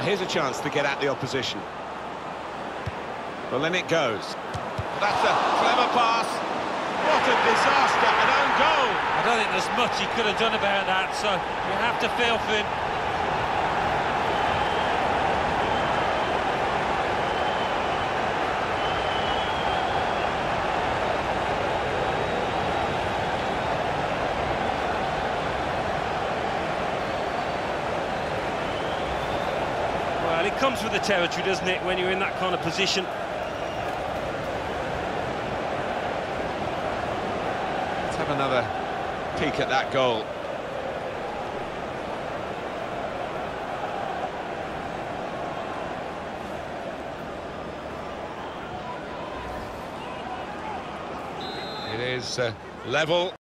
here's a chance to get at the opposition. Well, then it goes. That's a clever pass. What a disaster, an own goal. I don't think there's much he could have done about that, so you have to feel for him. Well, it comes with the territory, doesn't it, when you're in that kind of position? Let's have another peek at that goal. It is level.